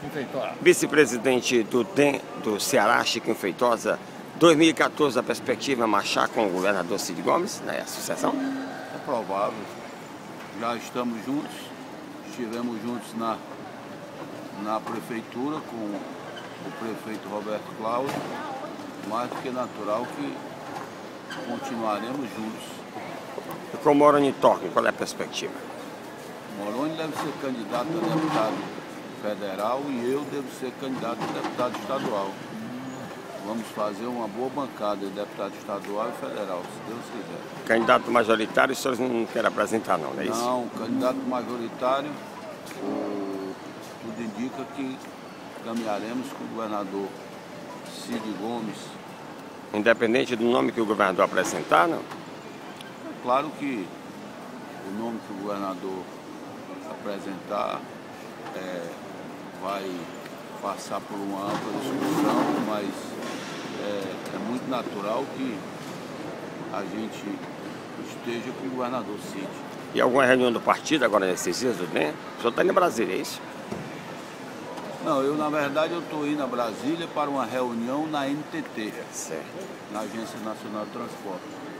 em Feitosa. Vice-presidente do DEM do Ceará, Chiquinho Feitosa, 2014 a perspectiva é marchar com o governador Cid Gomes, né, a sucessão? É provável. Já estamos juntos, estivemos juntos na prefeitura com o prefeito Roberto Cláudio, mais do que natural que continuaremos juntos. E com o Moroni Torque, qual é a perspectiva? Moroni deve ser candidato a deputado federal e eu devo ser candidato a deputado estadual. Vamos fazer uma boa bancada de deputado estadual e federal, se Deus quiser. Candidato majoritário, os senhores não querem apresentar não, não é isso? Não, candidato majoritário, tudo indica que caminharemos com o governador Cid Gomes. Independente do nome que o governador apresentar, não? Claro que o nome que o governador apresentar vai passar por uma ampla discussão, mas é muito natural que a gente esteja com o governador Cid. E alguma reunião do partido agora nesses dias do DEM? O senhor está indo em Brasília, é isso? Não, na verdade eu estou indo a Brasília para uma reunião na NTT, Certo. na Agência Nacional de Transporte.